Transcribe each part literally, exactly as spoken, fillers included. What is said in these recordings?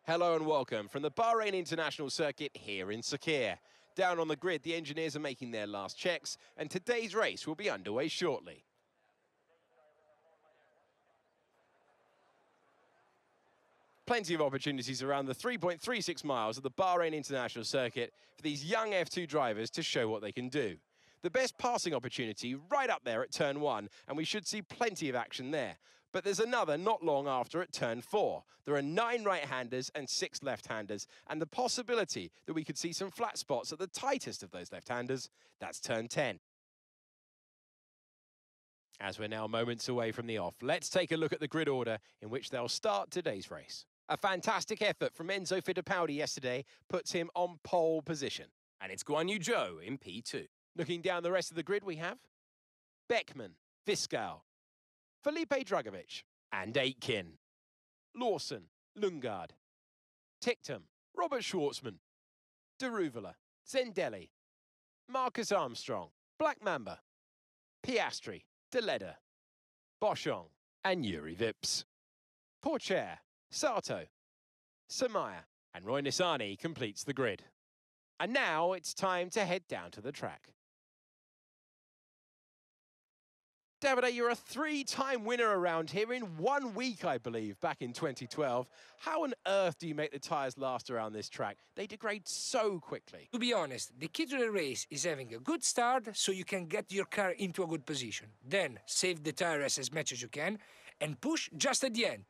Hello and welcome from the Bahrain International Circuit here in Sakhir. Down on the grid, the engineers are making their last checks, and today's race will be underway shortly. Plenty of opportunities around the three point three six miles of the Bahrain International Circuit for these young F two drivers to show what they can do. The best passing opportunity right up there at turn one, and we should see plenty of action there. But there's another not long after at turn four. There are nine right-handers and six left-handers, and the possibility that we could see some flat spots at the tightest of those left-handers, that's turn ten. As we're now moments away from the off, let's take a look at the grid order in which they'll start today's race. A fantastic effort from Enzo Fittipaldi yesterday puts him on pole position. And it's Guan Yu Zhou in P two. Looking down the rest of the grid, we have Beckman, Viscal, Felipe Drugovich, and Aitken, Lawson, Lundgaard, Ticktum, Robert Schwartzman, Daruvala, Zendelli, Marcus Armstrong, Black Mamba, Piastri, Deleda, Boschong, and Yuri Vips. Pourchaire, Sato, Samaya, and Roy Nissany completes the grid. And now it's time to head down to the track. Davide, you're a three-time winner around here in one week, I believe, back in twenty twelve. How on earth do you make the tyres last around this track? They degrade so quickly. To be honest, the key to the race is having a good start so you can get your car into a good position. Then save the tyres as much as you can and push just at the end.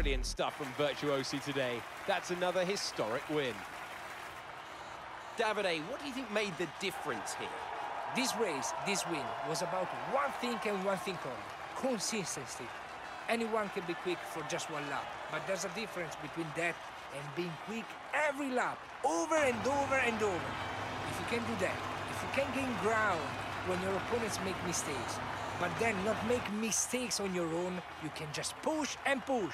Brilliant stuff from Virtuosi today. That's another historic win. Davide, what do you think made the difference here? This race, this win, was about one thing and one thing only: consistency. Anyone can be quick for just one lap, but there's a difference between that and being quick every lap, over and over and over. If you can do that, if you can gain ground when your opponents make mistakes, but then not make mistakes on your own, you can just push and push.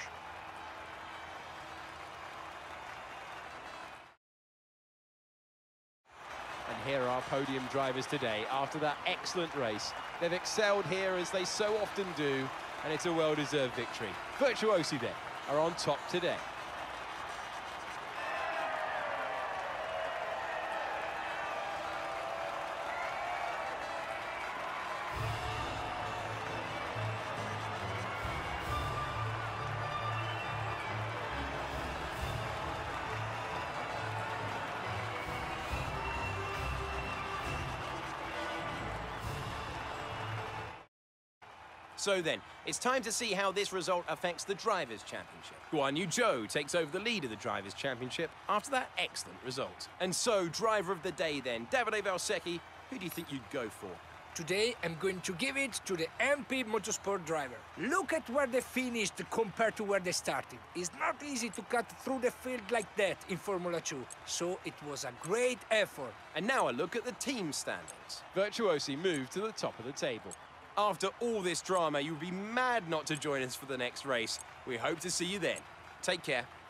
And here are our podium drivers today after that excellent race. They've excelled here as they so often do, and it's a well-deserved victory. Virtuosi then are on top today. So then, it's time to see how this result affects the Drivers' Championship. Guan Yu Zhou takes over the lead of the Drivers' Championship after that excellent result. And so, driver of the day then, Davide Valsecchi, who do you think you'd go for? Today, I'm going to give it to the M P Motorsport driver. Look at where they finished compared to where they started. It's not easy to cut through the field like that in Formula two, so it was a great effort. And now a look at the team standings. Virtuosi moved to the top of the table. After all this drama, you'd be mad not to join us for the next race. We hope to see you then. Take care.